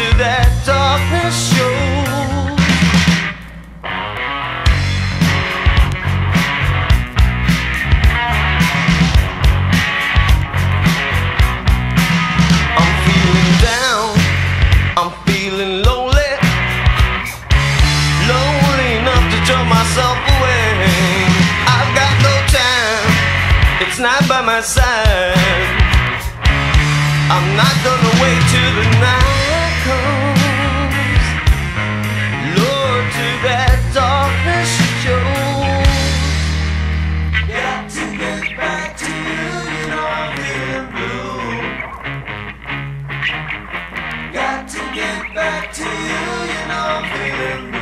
that darkness shows. I'm feeling down, I'm feeling lonely, lonely enough to throw myself away. I've got no time, it's not by my side. I'm not gonna wait till the night comes. Lord, to that darkness shows. Got to get back to you, you know I'm feeling blue. Got to get back to you, you know I'm feeling blue.